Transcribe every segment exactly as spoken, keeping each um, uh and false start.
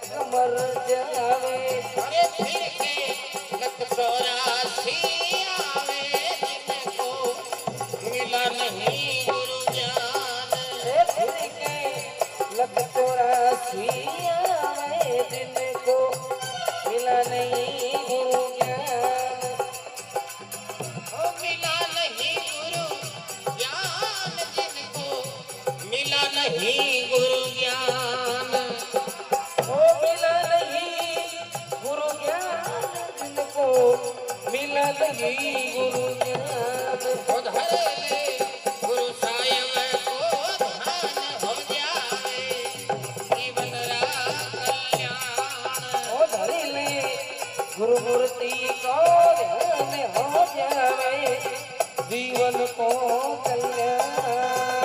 मर जावे। अरे फिर के लख चौरासी आवे जिनको मिला नहीं गुरु ज्ञान। अरे फिर के लख चौरासी आवे जिनको मिला नहीं गुरु ज्ञान। ओ मिला नहीं गुरु ज्ञान जिनको मिला नहीं गुरु ज्ञान। ओ मिला नहीं गुरु ज्ञान जिनको मिला नहीं गुरु ज्ञान। उधर ले गुरु सायब को ध्यान हो जावे जीवन रा कल्याण। ओ धरी ले गुरु मूर्ति को ध्यान हो जावे जीवन को कल्याण।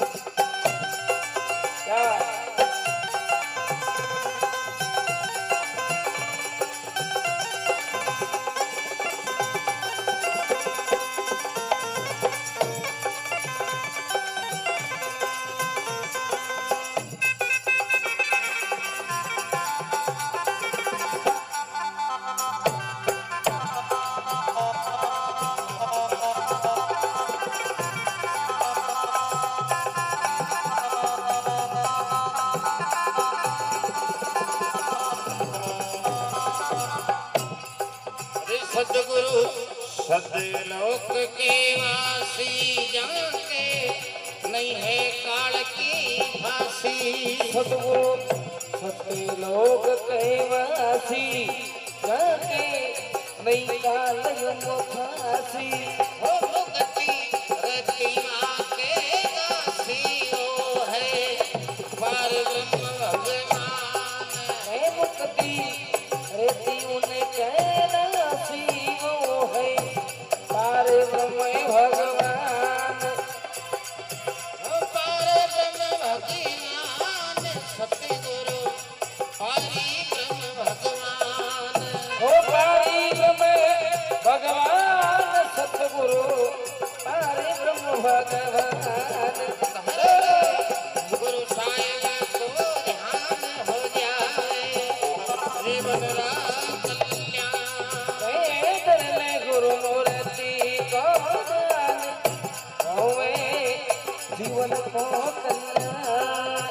क्या सतगुरु सतलोक के वासी जाके नहीं है काल की फांसी। सतगुरु सत्य लोग कहवासी जाके नहीं काल युग फांसी। हो मुक्ति रतिमा के दासी वो है पार ब्रह्म भगवान। है मुक्ति रेती उन्हें कहनासी वो है पार ब्रह्म भगवान। हो पार ब्रह्म भगवान सतगुरु पारी ब्रह्म भगवान। हो पारी ब्रह्म भगवान सतगुरु पारे ब्रह्म भगवान। गुरु साहिब को ध्यान हो जावे जीवन रा कल्याण। वेदन में गुरु मूर्ति को ध्यान होवे जीवन को कल्याण।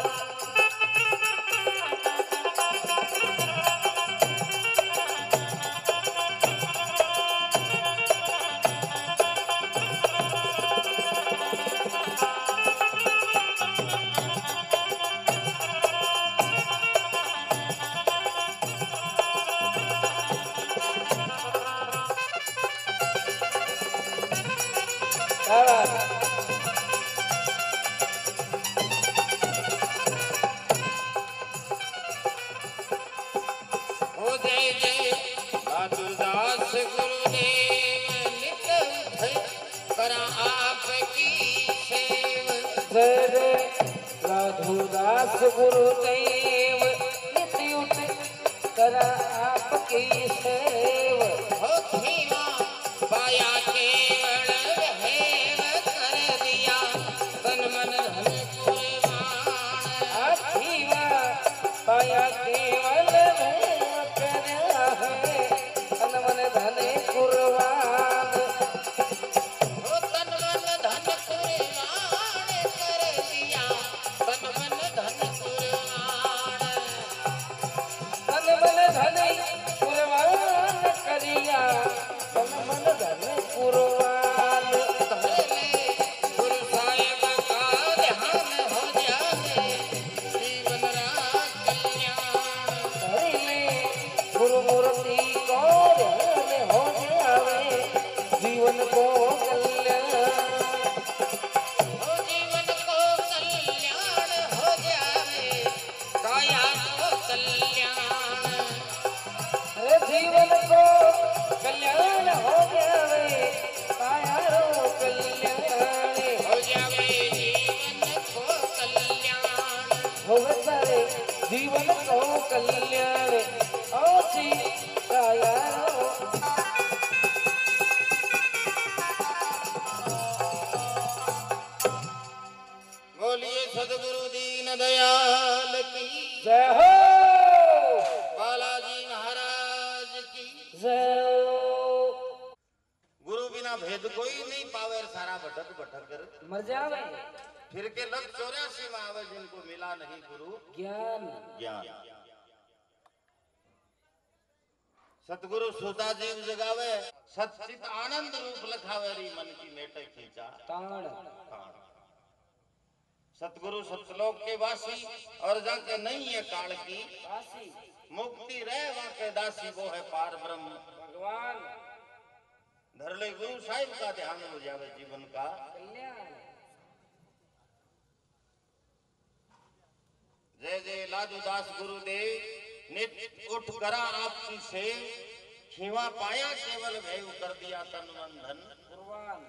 क्या बात है? हो जय जय दास गुरुदेव नित उठ करा आपकी सेव। जय जय साधुदास गुरुदेव नित्य उठ करा आपकी सेव। हो धीमा पाया केवल हेव कर दिया तन मन धन कुर्बान। आखीवा पाया केवल में करया है तन मन धन कुर्बान। हो तन मन धन कुर्बान कर दिया तन मन धन कुर्बान। तन मन धन बिना भेद कोई नहीं पावे, सारा भटक भटक कर मर जावे। फिर के लग चौरासी में आवे, जिनको मिला नहीं गुरु ज्ञान। ज्ञान। सतगुरु सुधा जीव जगावे, सचित आनंद रूप लखावे, री मन की मेटे खींचा ताण। सतगुरु सतलोक के वासी, और जाके नहीं है काल की वासी। मुक्ति रहे वहां के दासी, वो है पार ब्रह्म भगवान। धर ले गुरु साहिब का ध्यान हो जावे जीवन का कल्याण। जय जय लादू दास गुरुदेव, नित उठ करा आपकी से, खीवा पाया केवल भय कर दिया तन मन धन। भगवान।